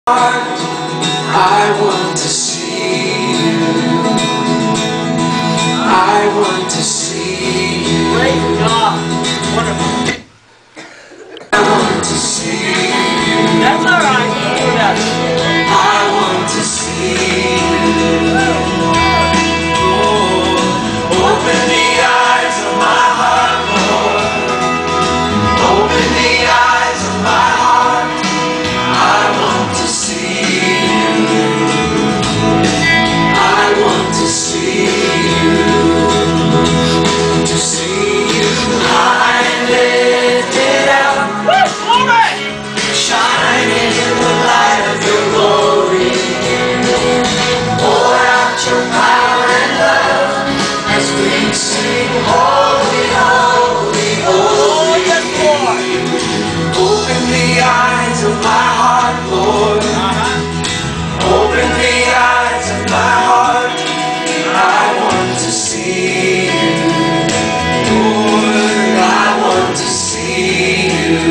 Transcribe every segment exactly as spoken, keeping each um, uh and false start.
I want to see you. I want to see you. Praise God. Wonderful. I want to see you. That's all right. You can do that. I want to see you. Oh, open the eyes of my heart, Lord. Open the eyes of my heart. I want to see you. I want to see you. To see you high and lifted up, shining in the light of your glory. Pour out your power and love as we sing, holy, holy, holy. Open the eyes of my heart, Lord. Open the eyes of my heart. I want to see you. Lord, I want to see you.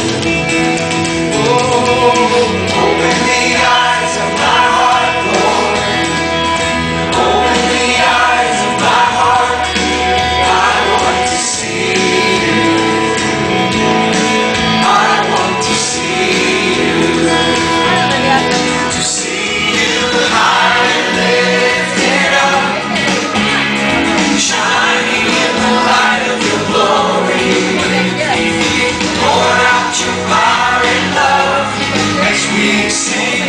Oh, open the eyes of my heart, Lord. Open the eyes of my heart. I want to see you. I want to see you. To see you high and lifted up, shining in the light of your glory. Pour out your power and love as we sing.